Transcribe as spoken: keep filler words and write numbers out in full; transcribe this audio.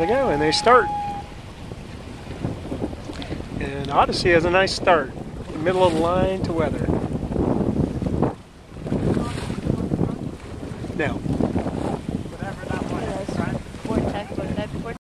go, and they start. And Odyssey has a nice start. Middle of the line to weather. Now.